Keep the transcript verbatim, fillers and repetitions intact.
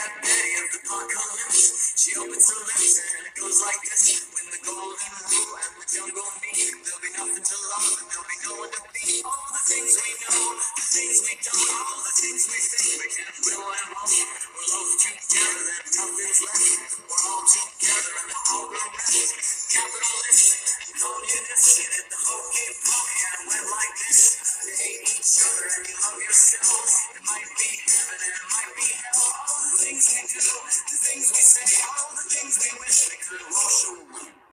Bad Betty of the apocalypse. She opens her lips and it goes like this. When the golden rule and the jungle meet, there'll be nothing to love and there'll be no one to beat. All the things we know, the things we don't, all the things we think we can will and won't. We're all together and nothing's left. We're all together and we're all grown. Capitalist, communist, and the whole game.